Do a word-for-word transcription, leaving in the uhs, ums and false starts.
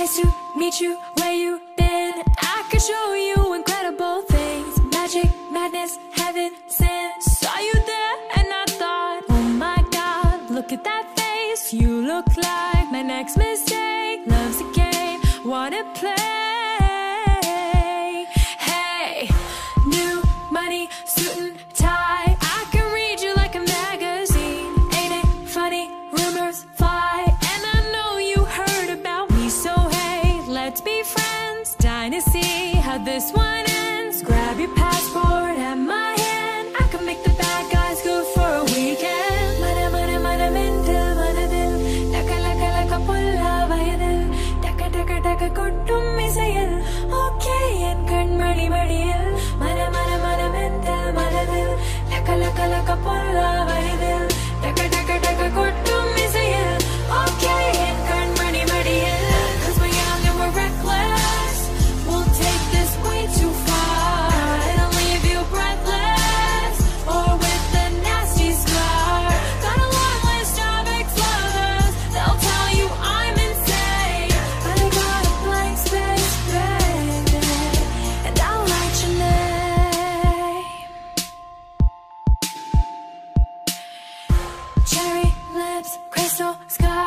Nice to meet you, where you been? I could show you incredible things. Magic, madness, heaven, sin. Saw you there and I thought, oh my God, look at that face. You look like my next mistake. Love's a game, wanna play. Hey, new money, suit and tie. I can read you like a magazine. Ain't it funny? Rumors fly, and I know you heard about me. So hey, let's be friends. Dying to see how this one ends. Grab your passport at my hand. I can make the bad guys good for a weekend. Mana mana mana mental mana dil. Laka laka laka pulla vayadil. Taka taka taka kottum misayil. Okay and kan madi madiyil. Mana mana mana mental mana dil. Laka laka laka pulla vayadil. Taka taka taka kottum misayil. Okay and kan madi madiyil. 'Cause we're young and we're reckless. We'll take this way too far. It'll leave you breathless or with a nasty scar. Got a long list of ex-lovers. They'll tell you I'm insane, but I got a blank space, baby, and I'll write your name. Cherry lips, crystal sky.